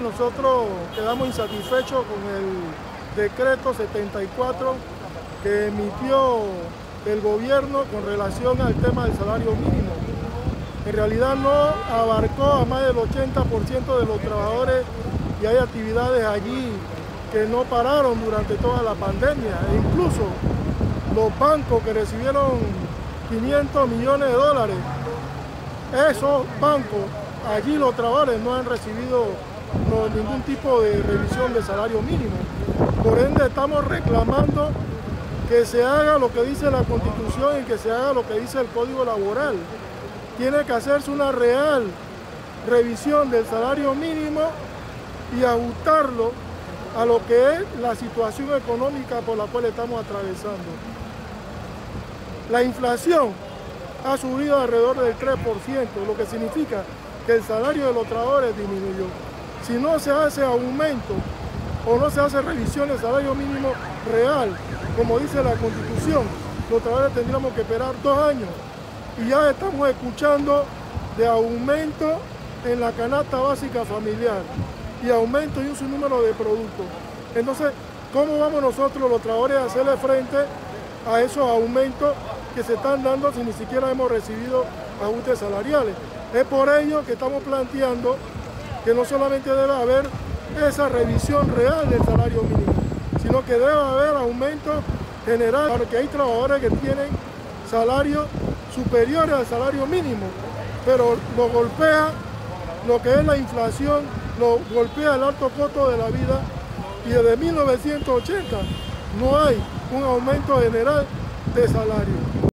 nosotros quedamos insatisfechos con el decreto 74 que emitió el gobierno con relación al tema del salario mínimo. En realidad no abarcó a más del 80% de los trabajadores y hay actividades allí que no pararon durante toda la pandemia. E incluso los bancos que recibieron 500 millones de dólares, esos bancos, allí los trabajadores no han recibido ningún tipo de revisión de salario mínimo. Por ende estamos reclamando que se haga lo que dice la Constitución y que se haga lo que dice el Código Laboral. Tiene que hacerse una real revisión del salario mínimo y ajustarlo a lo que es la situación económica por la cual estamos atravesando. La inflación ha subido alrededor del 3%, lo que significa que el salario de los trabajadores disminuyó. Si no se hace aumento o no se hace revisión del salario mínimo real, como dice la Constitución, los trabajadores tendríamos que esperar 2 años. Y ya estamos escuchando de aumento en la canasta básica familiar y aumento y un sinnúmero de productos. Entonces, ¿cómo vamos nosotros los trabajadores a hacerle frente a esos aumentos que se están dando si ni siquiera hemos recibido ajustes salariales? Es por ello que estamos planteando que no solamente debe haber esa revisión real del salario mínimo, sino que debe haber aumento general, porque hay trabajadores que tienen salarios superiores al salario mínimo, pero lo golpea lo que es la inflación, lo golpea el alto costo de la vida, y desde 1980 no hay un aumento general de salario.